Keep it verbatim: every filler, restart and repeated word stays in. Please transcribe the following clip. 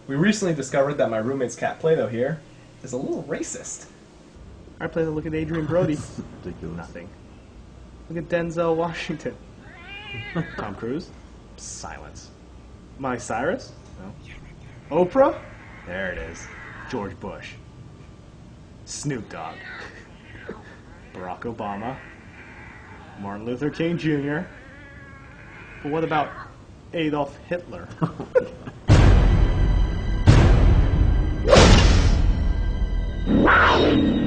We recently discovered that my roommate's cat Play-Doh here is a little racist. Alright, Play-Doh, look at Adrian Brody. Ridiculous. Nothing. Look at Denzel Washington. Tom Cruise? Silence. Miley Cyrus? No. Oprah? There it is. George Bush. Snoop Dogg. Barack Obama. Martin Luther King Junior But what about Adolf Hitler? Oh,